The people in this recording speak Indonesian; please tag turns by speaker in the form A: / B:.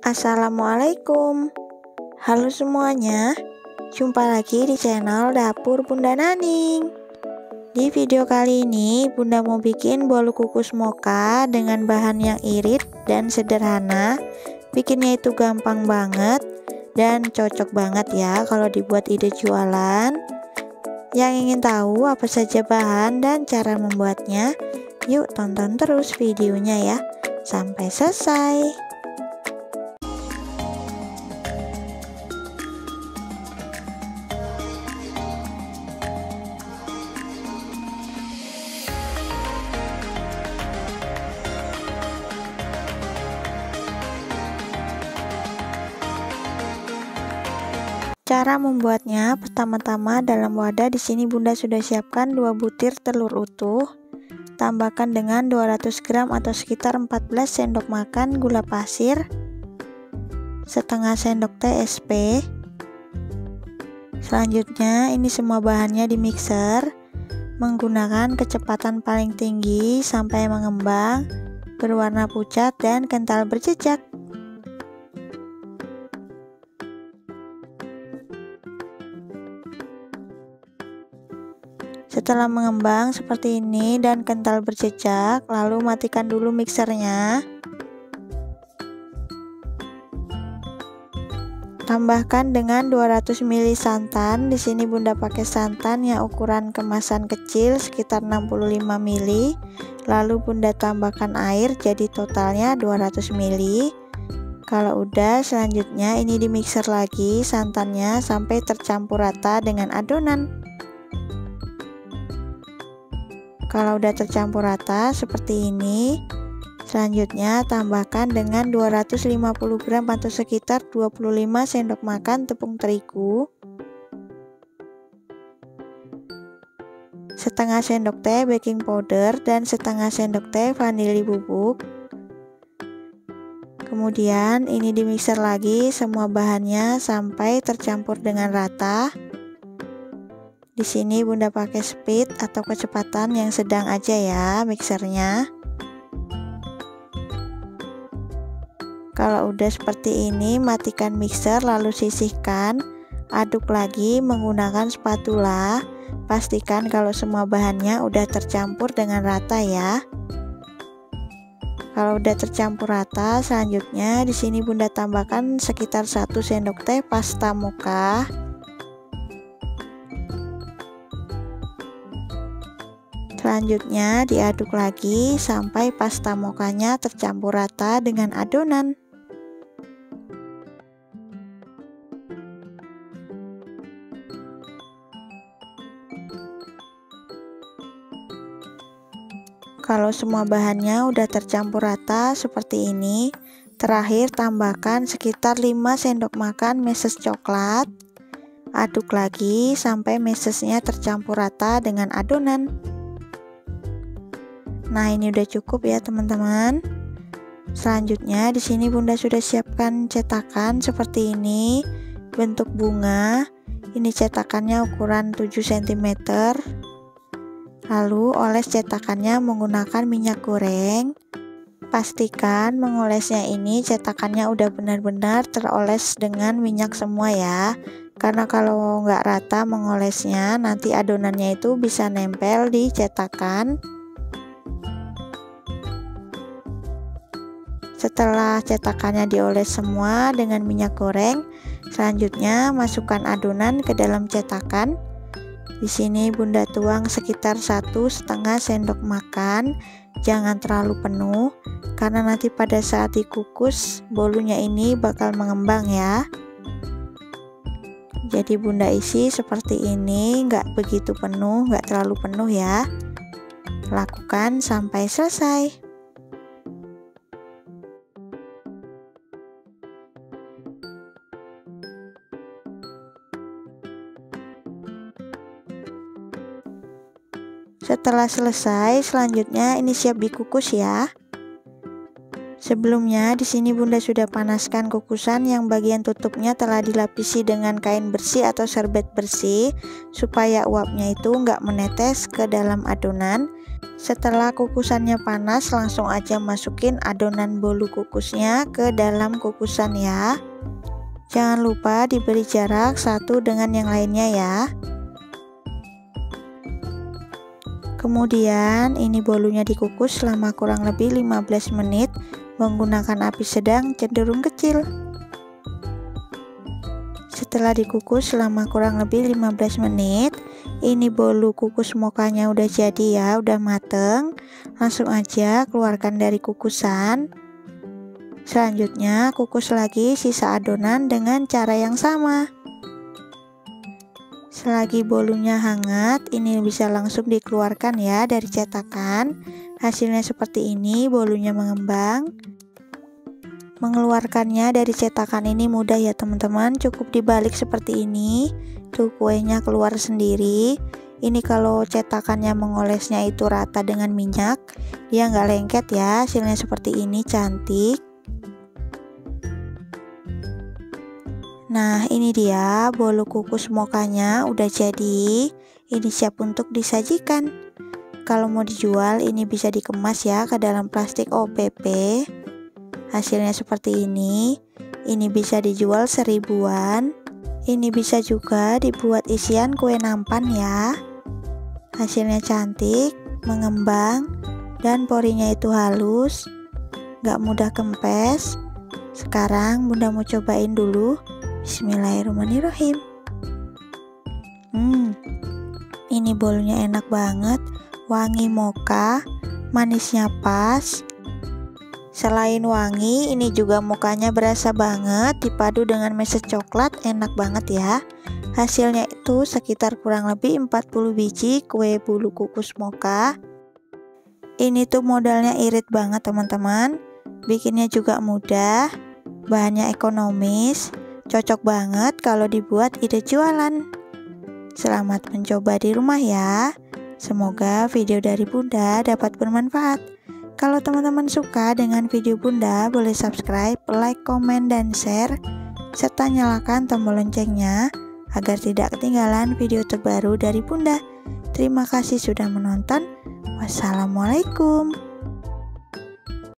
A: Assalamualaikum. Halo semuanya, jumpa lagi di channel Dapur Bunda Naning. Di video kali ini Bunda mau bikin bolu kukus mocha dengan bahan yang irit dan sederhana. Bikinnya itu gampang banget dan cocok banget ya kalau dibuat ide jualan. Yang ingin tahu apa saja bahan dan cara membuatnya, yuk tonton terus videonya ya sampai selesai. Cara membuatnya, pertama-tama dalam wadah di sini Bunda sudah siapkan 2 butir telur utuh. Tambahkan dengan 200 gram atau sekitar 14 sendok makan gula pasir, setengah sendok teh SP. Selanjutnya ini semua bahannya di mixer menggunakan kecepatan paling tinggi sampai mengembang, berwarna pucat dan kental berjejak. Setelah mengembang seperti ini dan kental berjejak, lalu matikan dulu mixernya. Tambahkan dengan 200 ml santan. Di sini Bunda pakai santan yang ukuran kemasan kecil sekitar 65 ml. Lalu Bunda tambahkan air jadi totalnya 200 ml. Kalau udah, selanjutnya ini di mixer lagi santannya sampai tercampur rata dengan adonan. Kalau udah tercampur rata seperti ini, selanjutnya tambahkan dengan 250 gram atau sekitar 25 sendok makan tepung terigu, setengah sendok teh baking powder dan setengah sendok teh vanili bubuk. Kemudian ini di mixer lagi semua bahannya sampai tercampur dengan rata. Di sini Bunda pakai speed atau kecepatan yang sedang aja ya mixernya. Kalau udah seperti ini, matikan mixer lalu sisihkan. Aduk lagi menggunakan spatula. Pastikan kalau semua bahannya udah tercampur dengan rata ya. Kalau udah tercampur rata, selanjutnya di sini Bunda tambahkan sekitar 1 sendok teh pasta mocha. Selanjutnya diaduk lagi sampai pasta mochanya tercampur rata dengan adonan. Kalau semua bahannya udah tercampur rata seperti ini, terakhir tambahkan sekitar 5 sendok makan meses coklat. Aduk lagi sampai mesesnya tercampur rata dengan adonan. Nah, ini udah cukup ya teman-teman. Selanjutnya di sini Bunda sudah siapkan cetakan seperti ini, bentuk bunga. Ini cetakannya ukuran 7 cm. Lalu oles cetakannya menggunakan minyak goreng. Pastikan mengolesnya ini cetakannya udah benar-benar teroles dengan minyak semua ya. Karena kalau nggak rata mengolesnya, nanti adonannya itu bisa nempel di cetakan. Setelah cetakannya dioles semua dengan minyak goreng, selanjutnya masukkan adonan ke dalam cetakan. Di sini Bunda tuang sekitar 1,5 sendok makan, jangan terlalu penuh karena nanti pada saat dikukus bolunya ini bakal mengembang ya. Jadi Bunda isi seperti ini, nggak begitu penuh, nggak terlalu penuh ya. Lakukan sampai selesai. Setelah selesai, selanjutnya ini siap dikukus ya. Sebelumnya di sini Bunda sudah panaskan kukusan yang bagian tutupnya telah dilapisi dengan kain bersih atau serbet bersih supaya uapnya itu nggak menetes ke dalam adonan. Setelah kukusannya panas, langsung aja masukin adonan bolu kukusnya ke dalam kukusan ya. Jangan lupa diberi jarak satu dengan yang lainnya ya. Kemudian ini bolunya dikukus selama kurang lebih 15 menit menggunakan api sedang cenderung kecil. Setelah dikukus selama kurang lebih 15 menit, ini bolu kukus mokanya udah jadi ya, udah mateng. Langsung aja keluarkan dari kukusan. Selanjutnya kukus lagi sisa adonan dengan cara yang sama. Selagi bolunya hangat, ini bisa langsung dikeluarkan ya dari cetakan. Hasilnya seperti ini, bolunya mengembang. Mengeluarkannya dari cetakan ini mudah ya teman-teman, cukup dibalik seperti ini. Tuh kuenya keluar sendiri. Ini kalau cetakannya mengolesnya itu rata dengan minyak, dia nggak lengket ya. Hasilnya seperti ini, cantik. Nah ini dia bolu kukus mokanya udah jadi. Ini siap untuk disajikan. Kalau mau dijual ini bisa dikemas ya ke dalam plastik OPP. Hasilnya seperti ini. Ini bisa dijual 1000-an. Ini bisa juga dibuat isian kue nampan ya. Hasilnya cantik, mengembang, dan porinya itu halus, gak mudah kempes. Sekarang bunda mau cobain dulu. Bismillahirrahmanirrahim. Ini bolunya enak banget, wangi mocha, manisnya pas. Selain wangi, ini juga mokanya berasa banget, dipadu dengan meses coklat, enak banget ya. Hasilnya itu sekitar kurang lebih 40 biji kue bolu kukus mocha. Ini tuh modalnya irit banget teman-teman. Bikinnya juga mudah, bahannya ekonomis, cocok banget kalau dibuat ide jualan. Selamat mencoba di rumah ya. Semoga video dari bunda dapat bermanfaat. Kalau teman-teman suka dengan video bunda, boleh subscribe, like, komen, dan share, serta nyalakan tombol loncengnya agar tidak ketinggalan video terbaru dari bunda. Terima kasih sudah menonton. Wassalamualaikum.